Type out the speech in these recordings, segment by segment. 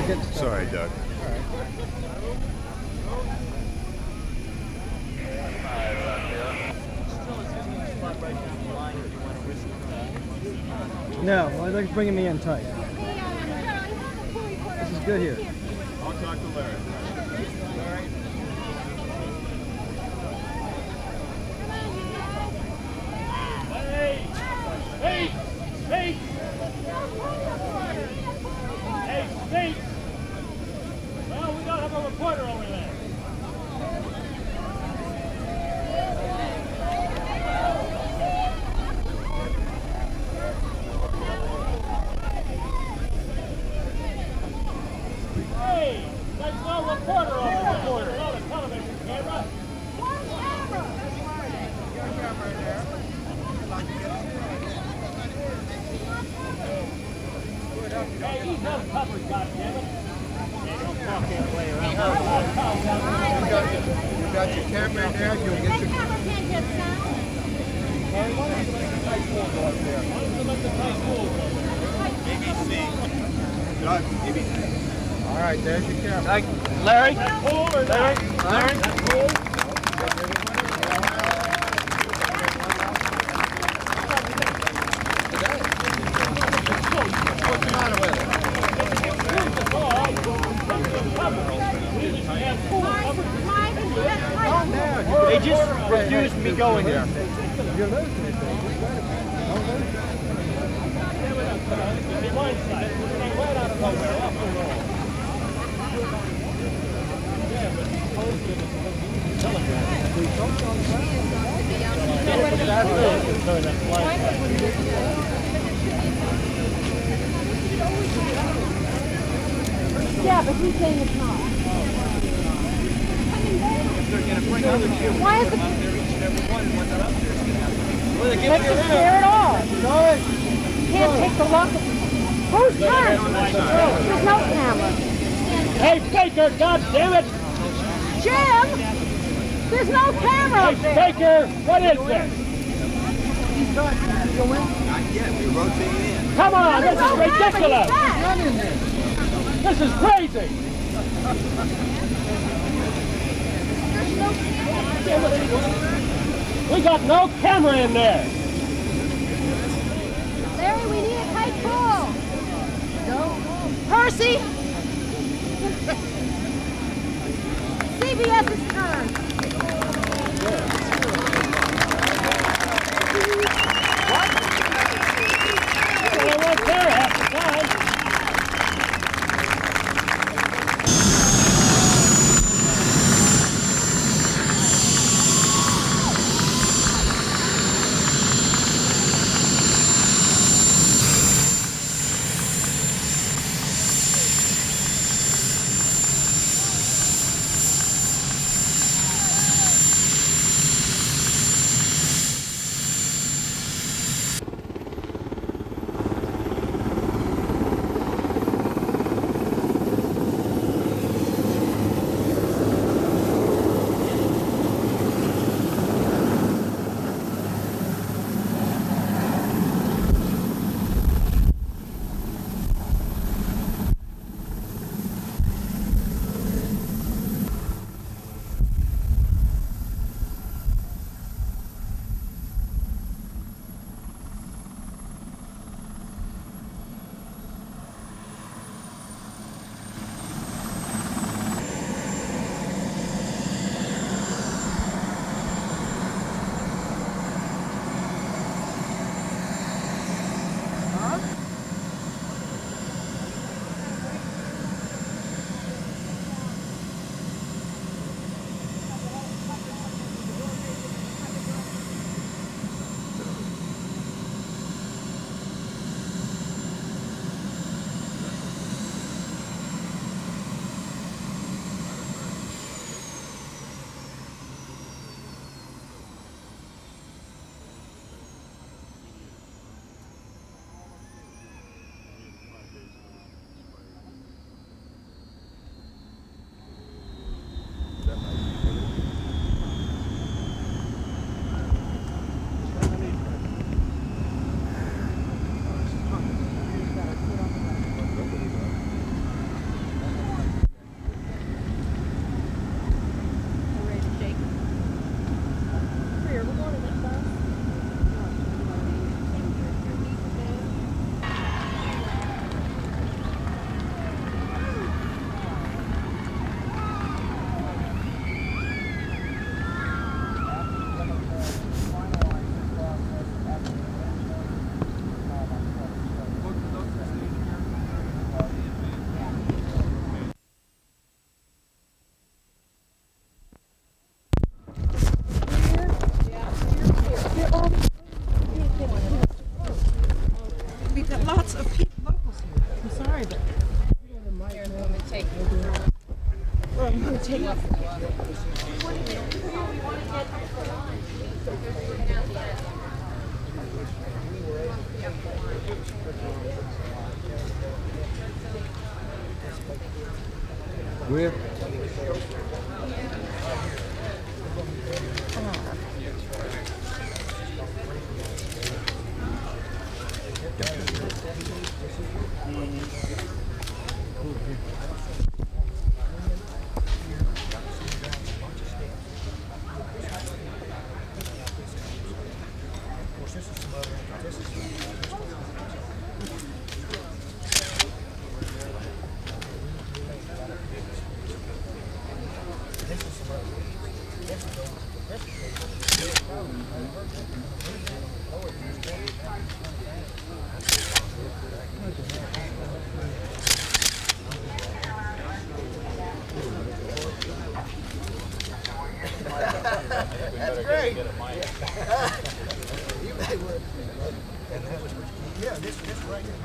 Sorry, Doug. No, well, they're bringing me in tight. This is good here. I'll talk to Larry. Hey! Hey! Hey, State! Well, we don't have a reporter over there. Hey! There's no reporter over there. There's not a television camera. Hey, he's not covered, goddammit. They don't talk that way around. You got your camera in there, you'll get your... camera can't get sound. ABC. Doug, ABC. All right, there's your camera. Larry? Is that cool or not? Larry? Is that cool? What's the matter with it? They just refused me going there. You're losing it, Yeah, but he's saying it's not. Why is it? Makes us scared at all. Can't take the lock. Who's turn? There's no camera. Hey, Baker, goddammit! Jim! There's no camera up Hey, there. Baker, what is this? Not yet, we're rotating in. Come on, this is ridiculous! This is crazy! We got no camera in there! Larry, we need a tight pull. Percy! CBS's turn. What? Well, I was there half the time. Where? That's great. Yeah, this right here.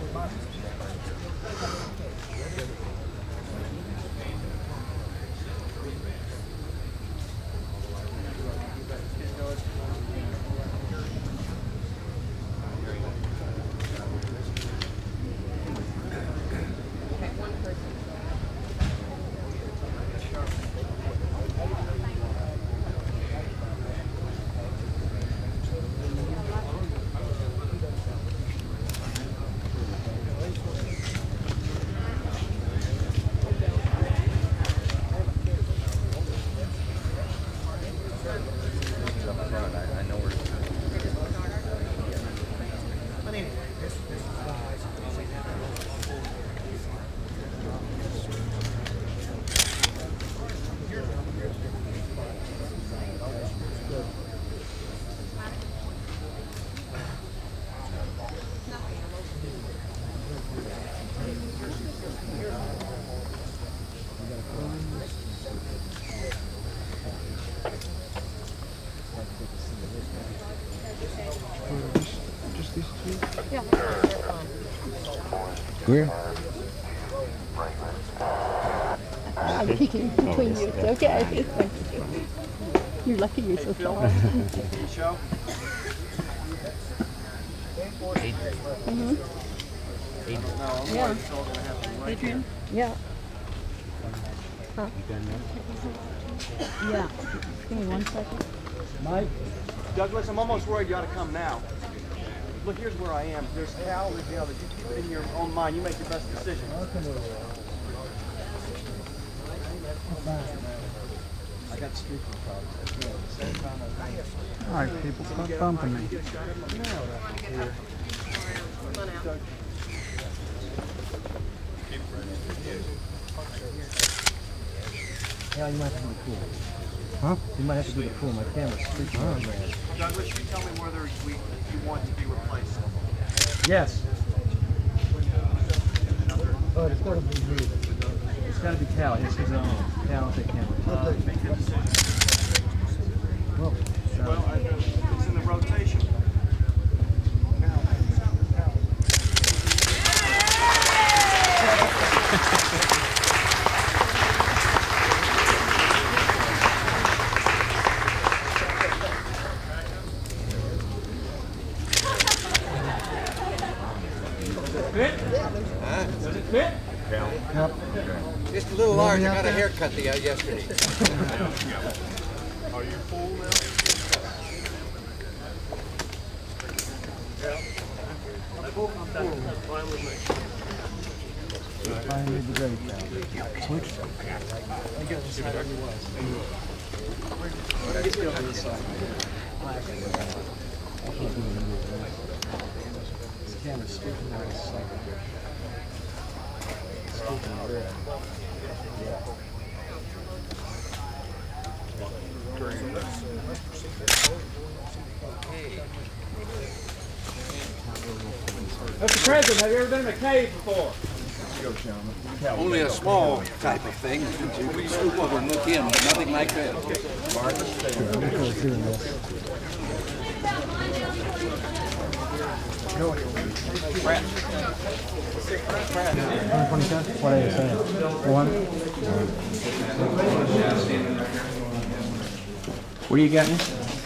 Where? I'm peeking between you. It's okay. You're lucky you're so tall. Mm-hmm. Yeah. Adrian? Yeah. Huh? Yeah. Give me 1 second. Mike? Douglas, I'm almost worried you ought to come now. Look, here's where I am. There's Cal, there's the other. You keep it in your own mind. You make your best decision. I got speaking problems. All right, people, stop bumping me. Yeah, you might have to do the pool. Huh? You might have to do the pool. My camera's freaking out. Douglas, you tell me whether you want to be replaced. Yes. Oh, it's got to be me. It's got to be Cal. It's his own. Cal will take camera. Make your decision. Well, It's in the rotation. Does it fit? Yep. Just a little large. I got a haircut yesterday. Are you full now? Fine with me. Finally, the great Cal. Switch. I guess it's how it was. Let's go to the side. This camera's speaking out of sight. Mr. President, have you ever been in a cave before? Only a small type of thing. We swoop over and look in, but nothing like that. What are you saying? One? What are you getting?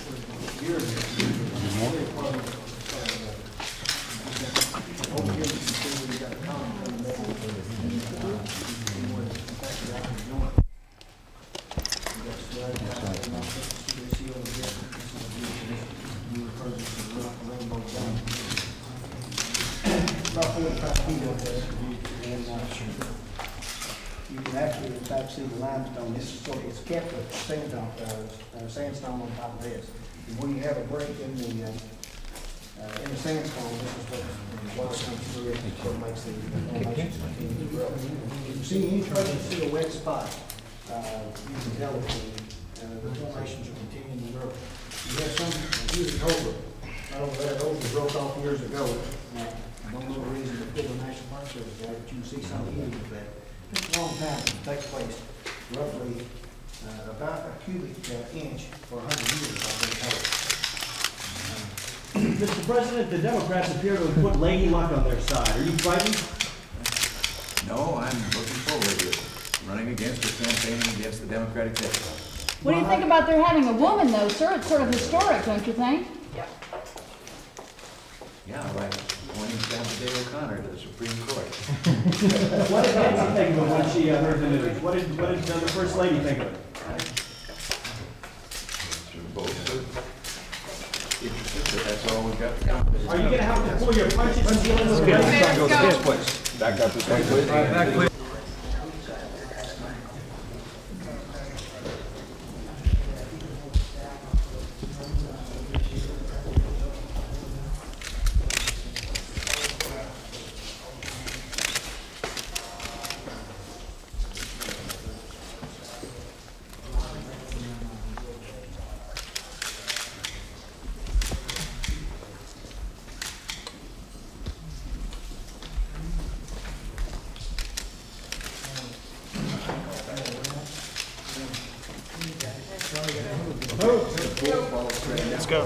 About 45 feet of this, and you can actually, in fact, see the limestone. This is sort of, it's kept with sandstone on top of this. And when you have a break in the sandstone, this is what the water comes through it, and what makes the formations continue to grow. If you see any trace, you see a wet spot, you can tell that the formations are continuing to grow. You have some, here's an over. That over broke off years ago. I don't know the reason to put the National Park Service there, but you can see some image of that. It's a long time to take place, roughly about a cubic inch for 100 years, I've been told. Mr. President, the Democrats appear to have put Lady Luck on their side. Are you frightened? No, I'm looking forward to running against or campaigning against the Democratic ticket. What do you think about their having a woman, though, sir? It's sort of historic, don't you think? Yeah, like appointing Campbell O'Connor to the Supreme Court. What did Nancy think of it when she heard the news? What did the First Lady think of it? We're both interested, but that's all we've got to accomplish. Are you going to have to pull your punches and deal with the rest? Back up this way, please. Let's go.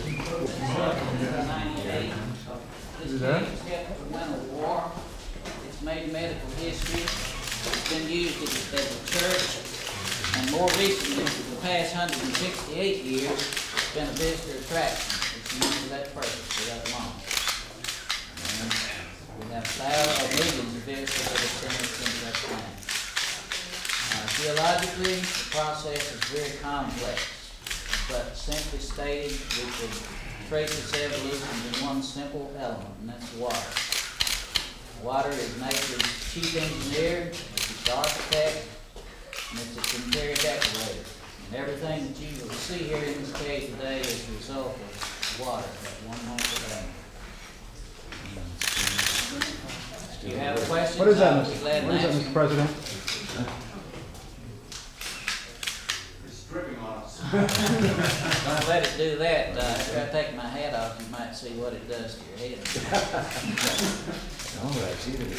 This case kept to win a war. It's made medical history. It's been used as a church. And more recently, for the past 168 years, it's been a visitor attraction. It's used for that purpose for that long. And we have thousands of millions of visitors that have been since that time. Geologically, the process is very complex. But simply stated, we could trace its evolution to one simple element, and that's water. Water is nature's chief engineer, it's its architect, and it's its interior decorator. And everything that you will see here in this cave today is a result of water, that one moment of rain. Do you have a question? What is that, Mr. President? Don't let it do that. After I take my hat off, you might see what it does to your head. All right, see it.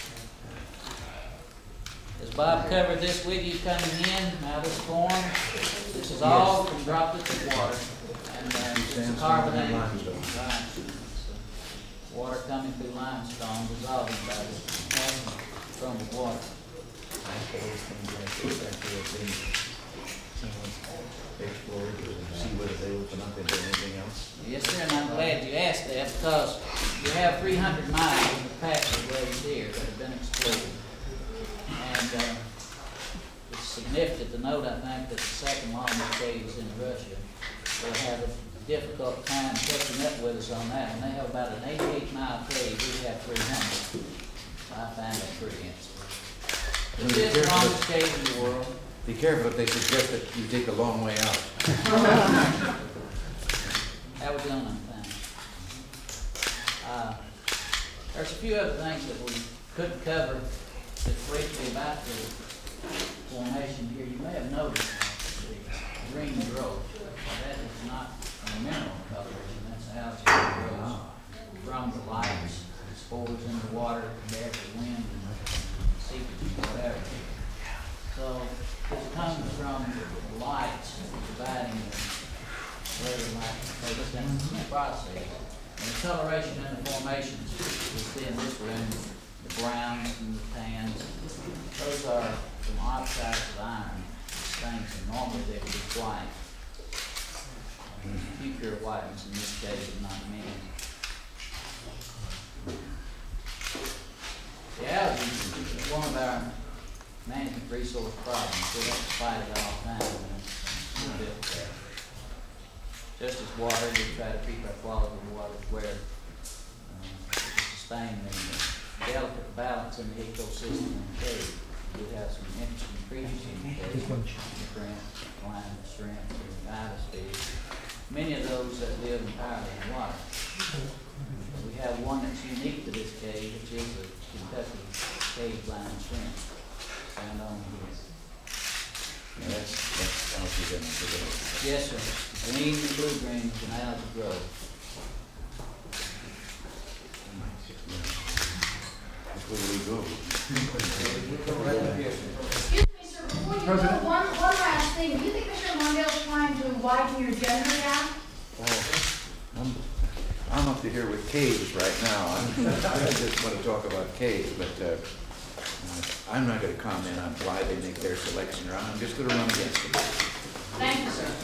As Bob covered this with you coming in out of this form, this is all from droplets of water. And it's carbonated limestone. Water coming through limestone, dissolving by the passing from the water. See whether they open up into anything else. Yes, sir, and I'm glad you asked that because you have 300 miles of passageways here that have been explored. And it's significant to note, I think, that the second longest cave is in Russia. They'll have a difficult time catching up with us on that. And they have about an 88-mile cave. We have 300. So I find that pretty interesting. This is the longest cave in the world. Be careful if they suggest that you take a long way out. How we doing on time? There's a few other things that we couldn't cover just briefly about the formation here. You may have noticed the green growth. That is not a mineral coloration. That's how it grows from the lights. It spores in the water, bears the wind, and seepage, whatever. So this comes from the lights providing the weather light. So this is the process. And the coloration in the formations within this room, the browns and the tans, those are from oxides of iron, things that normally they would be white. A few pure white ones in this case, but not many. The algae is one of our management resource problems. We have to fight it all the time. Just as water, we try to keep our quality of water where to sustain the delicate balance in the ecosystem in the cave. We have some interesting creatures in the cave, shrimp, blind shrimp, and ibis fish. Many of those that live entirely in water. We have one that's unique to this cave, which is a Kentucky cave blind shrimp found on here. Yeah, that's algae in the. Yes, sir. Green and blue green can algae grow. Where do we go? Excuse me, sir, before you go, one last thing. Do you think Mr. Mondale's trying to widen your gender gap? Oh, I'm up to here with caves right now. I just want to talk about caves, but I'm not going to comment on why they make their selection around. I'm just going to run against them. Thank you, sir.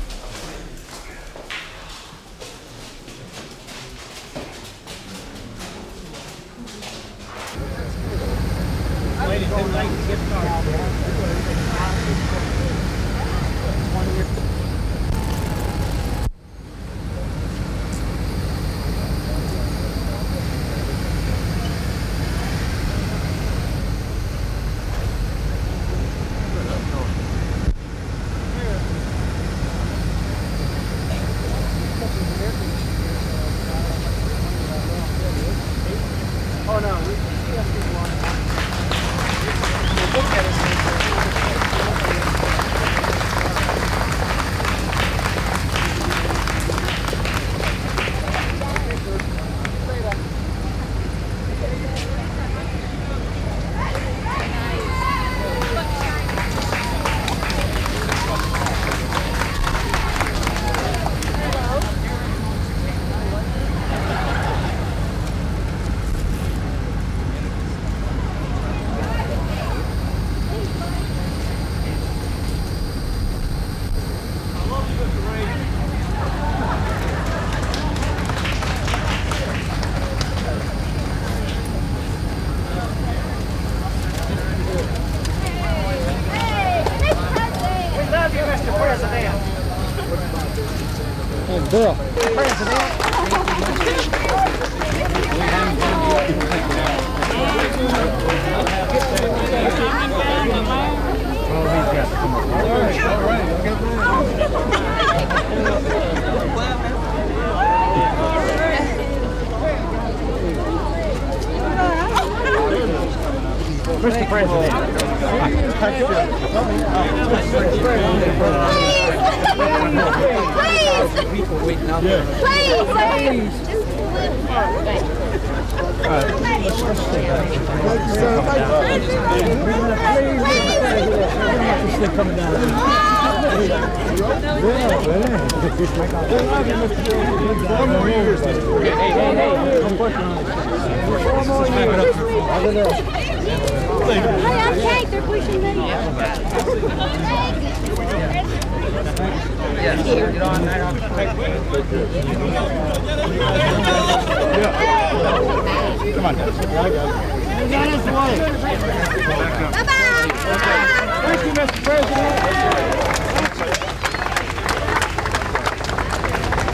Girl. Mr. President. Hey, I'm Kate. They're pushing me. Yes, get on that. Come on, guys. He's on his way. Bye-bye. Thank you, Mr. President.